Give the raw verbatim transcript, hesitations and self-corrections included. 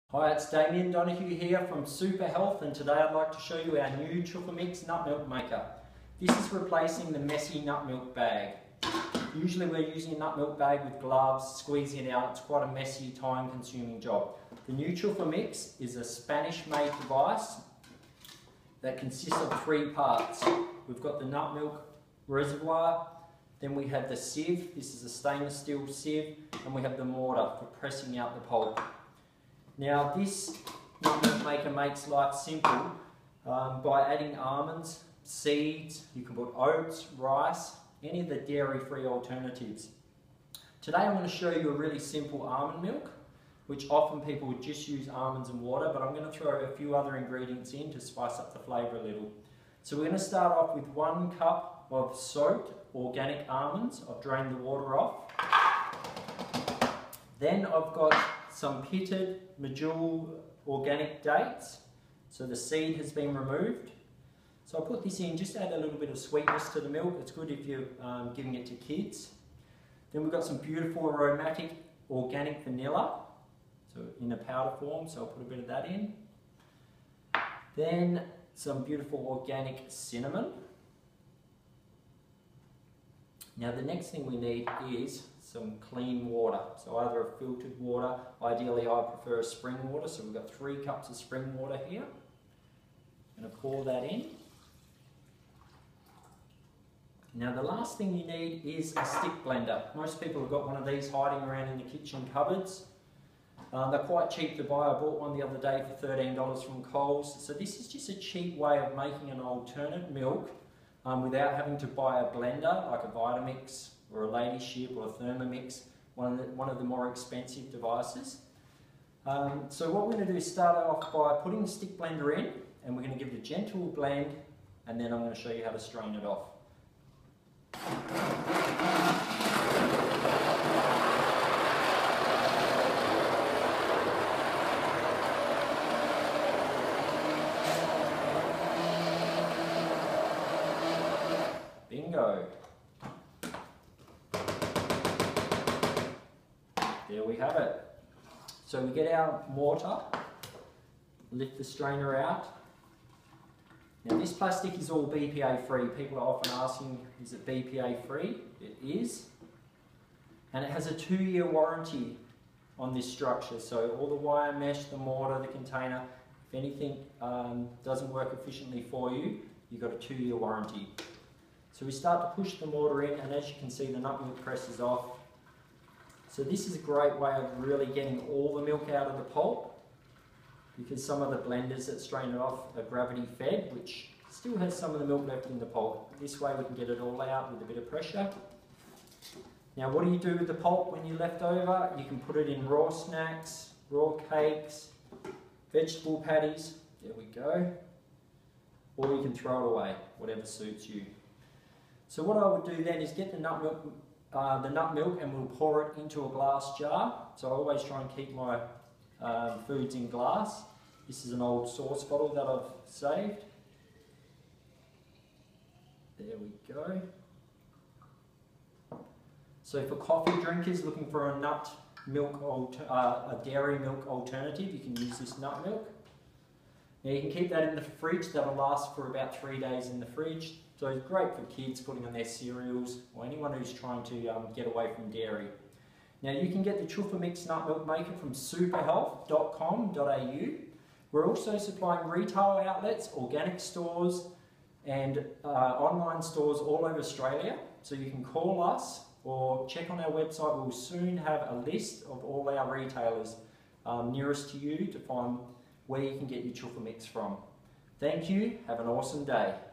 Hi, it's Damien Donahue here from Super Health, and today I'd like to show you our new chufamix nut milk maker. This is replacing the messy nut milk bag. Usually we're using a nut milk bag with gloves, squeezing it out. It's quite a messy, time consuming job. The new chufamix is a Spanish made device that consists of three parts. We've got the nut milk reservoir, then we have the sieve. This is a stainless steel sieve, and we have the mortar for pressing out the pulp. Now this nut milk maker makes life simple um, by adding almonds, seeds. You can put oats, rice, any of the dairy-free alternatives. Today I'm going to show you a really simple almond milk, which often people would just use almonds and water, but I'm going to throw a few other ingredients in to spice up the flavour a little. So we're going to start off with one cup of soaked organic almonds. I've drained the water off. Then I've got some pitted medjool organic dates. So the seed has been removed. So I'll put this in, just add a little bit of sweetness to the milk. It's good if you're um, giving it to kids. Then we've got some beautiful aromatic organic vanilla, so in a powder form, so I'll put a bit of that in. Then some beautiful organic cinnamon. Now the next thing we need is some clean water, so either a filtered water, ideally I prefer a spring water, so we've got three cups of spring water here. I'm going to pour that in. Now the last thing you need is a stick blender. Most people have got one of these hiding around in the kitchen cupboards. Um, they're quite cheap to buy. I bought one the other day for thirteen dollars from Coles. So this is just a cheap way of making an alternate milk um, without having to buy a blender like a Vitamix or a Ladyship or a Thermomix, one of the, one of the more expensive devices. Um, so what we're going to do is start off by putting the stick blender in, and we're going to give it a gentle blend, and then I'm going to show you how to strain it off. Bingo! There we have it. So we get our mortar, lift the strainer out. Now this plastic is all B P A free. People are often asking, is it B P A free? It is. And it has a two year warranty on this structure. So all the wire mesh, the mortar, the container, if anything um, doesn't work efficiently for you, you've got a two year warranty. So we start to push the mortar in, and as you can see, the nut milk presses off. So this is a great way of really getting all the milk out of the pulp, because some of the blenders that strain it off are gravity fed, which still has some of the milk left in the pulp. This way we can get it all out with a bit of pressure. Now what do you do with the pulp when you're left over? You can put it in raw snacks, raw cakes, vegetable patties, there we go, or you can throw it away, whatever suits you. So what I would do then is get the nut milk Uh, the nut milk, and we'll pour it into a glass jar. So I always try and keep my um, foods in glass. This is an old sauce bottle that I've saved. There we go. So for coffee drinkers looking for a nut milk, uh, a dairy milk alternative, you can use this nut milk. Now you can keep that in the fridge. That'll last for about three days in the fridge. So it's great for kids putting on their cereals, or anyone who's trying to um, get away from dairy. Now you can get the chufamix nut milk maker from super health dot com dot A U. We're also supplying retail outlets, organic stores, and uh, online stores all over Australia. So you can call us or check on our website. We'll soon have a list of all our retailers um, nearest to you to find where you can get your chufamix from. Thank you. Have an awesome day.